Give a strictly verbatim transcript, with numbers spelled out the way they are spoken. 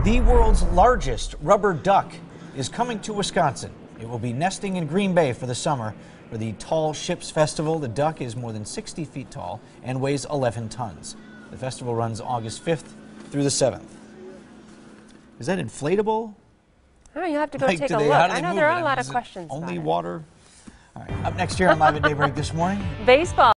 The world's largest rubber duck is coming to Wisconsin. It will be nesting in Green Bay for the summer for the Tall Ships Festival. The duck is more than sixty feet tall and weighs eleven tons. The festival runs August fifth through the seventh. Is that inflatable? Oh, you have to go Like, take do a they- look. how do I they know move there it? are a I lot mean, of is it questions Only about it. water? All right. Up next here on Live at Daybreak this morning. Baseball.